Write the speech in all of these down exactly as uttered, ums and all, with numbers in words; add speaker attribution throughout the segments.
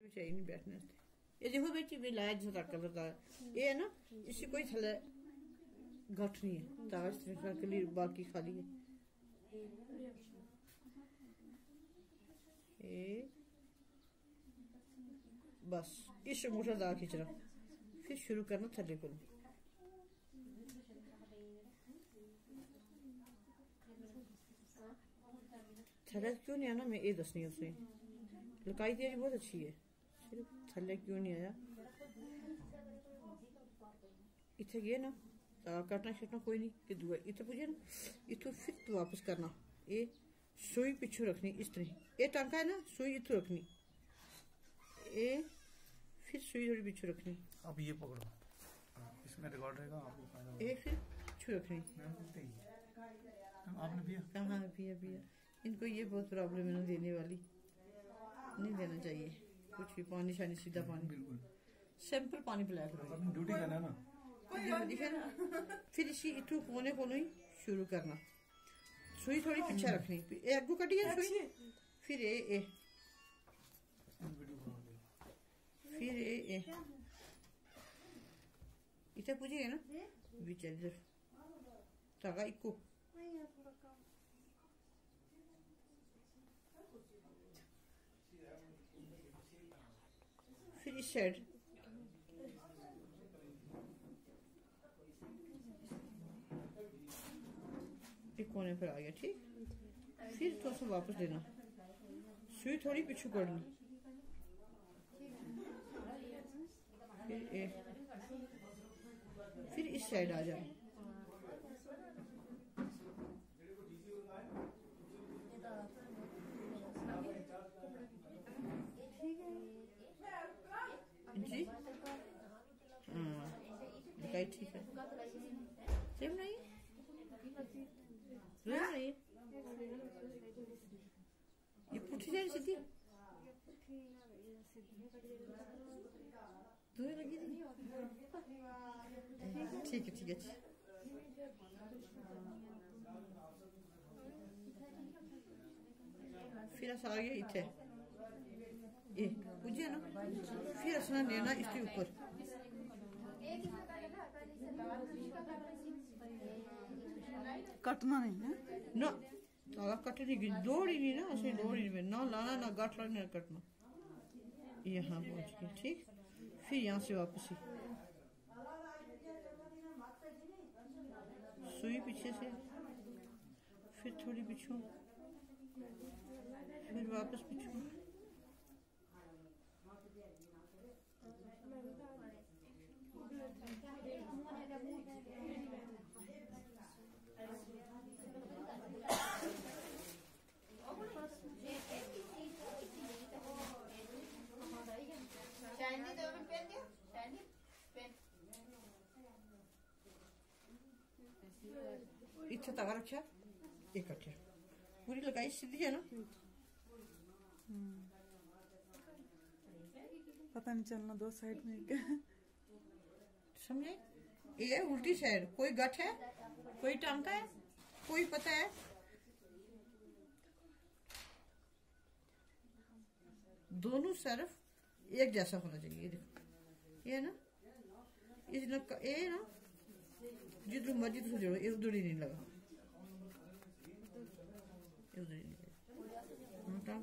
Speaker 1: चाहिए नहीं बैठने से। ये देखो बेटी भी लाया जैसा कलर का ये है ना, इससे कोई थले गठ नहीं है, ताज के लिए बाकी खाली है। ये बस इस अंगूठा दाग खींचना, फिर शुरू करना थले को। थले क्यों नहीं आना, मैं ये दसनी उसे लकाई तेरी बहुत अच्छी है, सिर्फ थले क्यों नहीं आया। इतने गए ना काटना छटना कोई नहीं कि दुआ इतने पूछे ना, इतों फिर तो वापस करना। ये सुई पिछू रखनी इस तरह, ये टांका है ना, सुई इतों रखनी, ये फिर सुई थोड़ी पिछू रखनी।
Speaker 2: अब ये पकड़ो, इसमें रिकॉर्ड रहेगा आपको।
Speaker 1: ये फिर पिछू रखनी।
Speaker 2: आपने पिया?
Speaker 1: हाँ पिया पिया। इनको ये बहुत प्रॉब्लम है ना देने वाली, नहीं देना चाहिए कुछ भी, पानी शानी सीधा पानी, बिल्कुल सिंपल पानी पिलाया करो।
Speaker 2: ड्यूटी करना है ना,
Speaker 1: फिर इसी इतू कोने कोने ही शुरू करना। सुई थोड़ी पीछे रखनी, अगू कटी है सुई, फिर ए ए फिर ए ए इतना पूछेगा ना बिचार इधर धागा इको, फिर इस साइड एक कोने पर आ गया, ठीक। फिर थोड़ा सा वापस देना, सुई थोड़ी पीछू करनी, फिर ए, फिर इस साइड आ जाए। जी हाँ दिखाई ठीक है, सेम नहीं नहीं, ये पुठी जाए सीधी दो लगी थी। ठीक है ठीक है, फिर अस आ गया इतने ये बुझे ना, फिर असना लेना इसके ऊपर,
Speaker 3: कटना नहीं है
Speaker 1: ना धागा कटने की दौड़ ही नहीं ना, असली दौड़ ही नहीं, ना लाना ना गांठ लाना ना कटना। यहाँ पहुंच गए, ठीक। फिर यहाँ से वापसी सुई पीछे से, फिर थोड़ी पीछू, फिर वापस पीछू, इतना धागा रखा, एक रखा, पूरी लगाई सीधी है ना,
Speaker 3: पता नहीं चलना दो साइड में क्या
Speaker 1: समझे। ये उल्टी साइड, कोई गठ है, कोई टांका है, कोई पता है, दोनों तरफ एक जैसा होना चाहिए। ये देखो ये ना, इस ये ना जिधर मर्जी तो जोड़ो, ये उधर ही नहीं लगा, उधर ही नहीं लगा।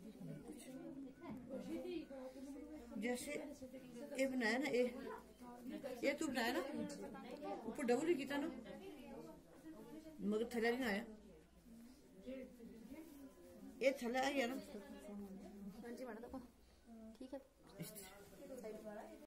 Speaker 1: जैसे ये बनाया ना, ये ये तू बनाया ना, ऊपर डबल ही किया ना, मगर थैला नहीं आया, ये थैला आ गया ना,
Speaker 4: ठीक है।